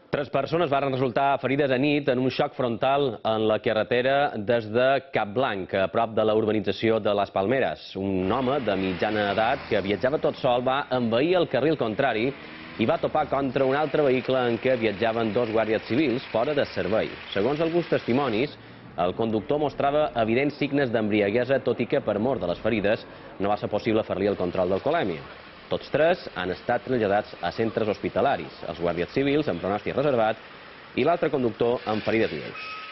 Tres persones varen resultar ferides a nit en un xoc frontal en la carretera des de Capblanc, a prop de la urbanització de Les Palmeres. Un home de mitjana edat que viatjava tot sol va envair el carril contrari i va topar contra un altre vehicle en què viatjaven dos guàrdies civils fora de servei. Segons alguns testimonis, el conductor mostrava evidents signes d'embriaguesa, tot i que per mor de les ferides no va ser possible fer-li el control d'alcoholèmia. Tots tres han estat traslladats a centres hospitalaris, els guàrdies civils amb pronòstic reservat i l'altre conductor amb ferides lleus.